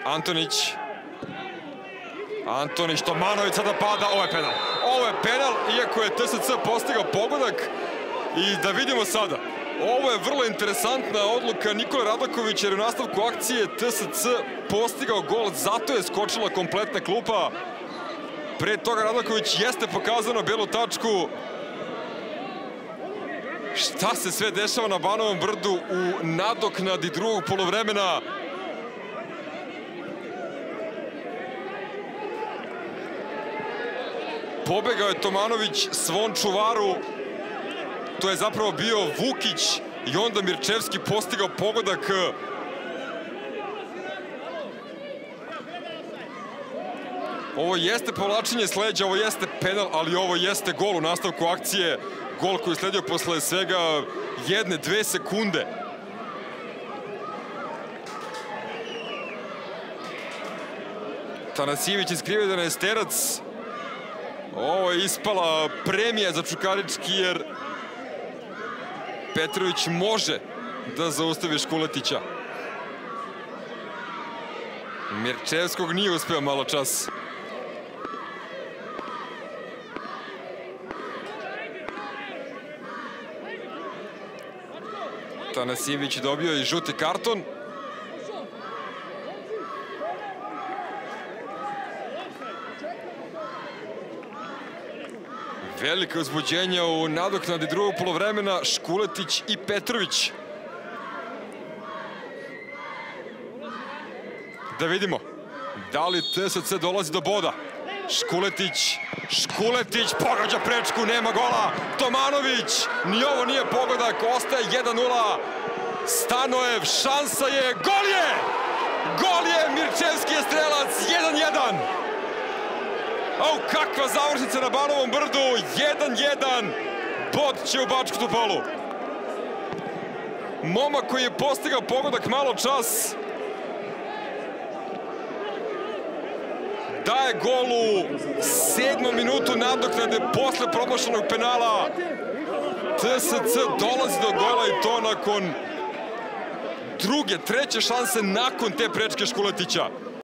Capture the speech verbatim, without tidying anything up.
Antonić. Antonić, Tomanović sada pada, ovo je penal. Ovo je penal, iako je T S C postigao pogodak. I da vidimo sada. Ovo je vrlo interesantna odluka Nikole Radakovića, jer u nastavku akcije T S C postigao gol, zato je skočila kompletna klupa. Pre toga Radaković jeste pokazao na belu tačku. Šta se sve dešava na Banovom Brdu u nadoknadi drugog poluvremena? Pobegao je Tomanović svom čuvaru. To je zapravo bio Vukić i onda Mirčevski postigao pogodak. Ovo jeste povlačenje s leđa, ovo jeste penal, ali ovo jeste gol u nastavku akcije. Gol koji je sledio posle svega jedne, dve sekunde. Tanasijević iskrivio da je Sterac. Ovo je ispala premija za Čukarički, jer Petrović može da zaustavi Škuletića. Mirčevskog nije uspeo malo čas. Tanasijević dobio i žuti karton. Velike uzbuđenja u nadoknadi drugog poluvremena, Škuletić i Petrović. Da vidimo, da li T S C dolazi do boda. Škuletić, Škuletić pogađa prečku, nema gola. Tomanović, ni ovo nije pogodak, ostaje jedan nula. Stanojev, šansa je, gol je! Gol je, Mirčevski je strelac, jedan jedan. Au, kakva završnica na Banovom Brdu, jedan jedan. Bod će u Bačku Topolu. Momak koji je postigao pogodak malo čas daje gol u sedmom minutu nadoknade posle promašenog penala. T S C dolazi do gola i to nakon druge, treće šanse nakon te prečke Škuletića.